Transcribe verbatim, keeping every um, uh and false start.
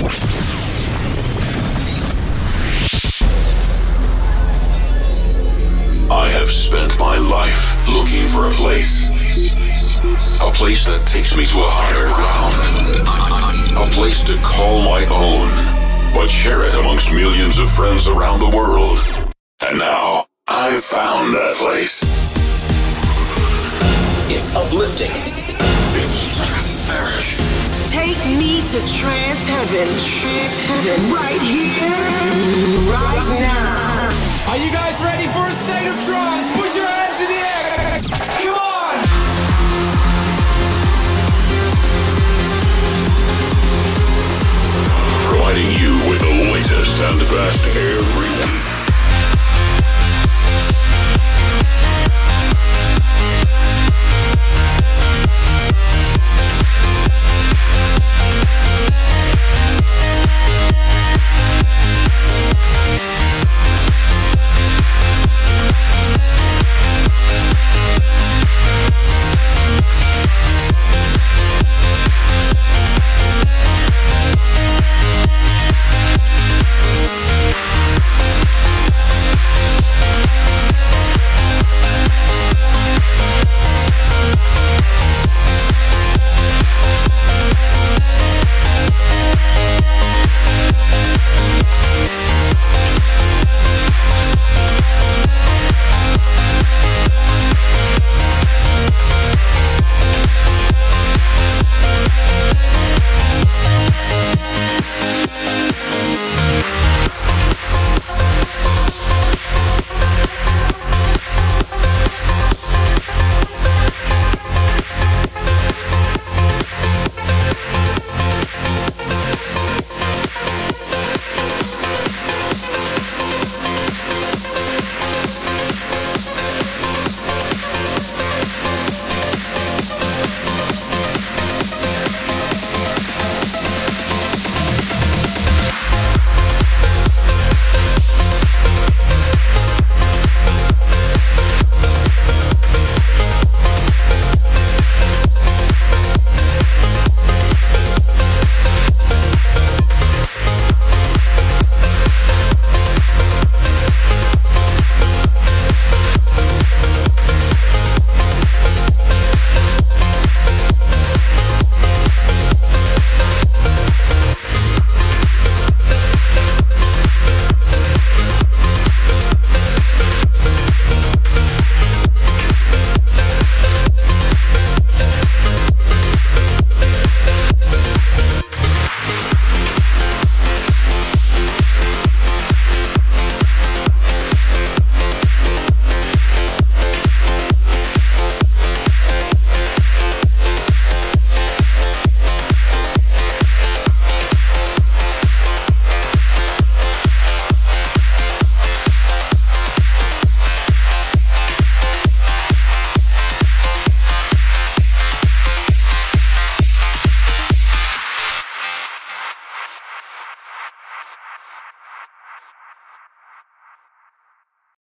I have spent my life looking for a place. A place that takes me to a higher ground. A place to call my own, but share it amongst millions of friends around the world. And now, I've found that place. It's uplifting. It's stratospheric. Take me to trance heaven, trance heaven, right here, right now. Are you guys ready for a state of trance? Put your hands in the air. Come on! Providing you with the latest and best every week.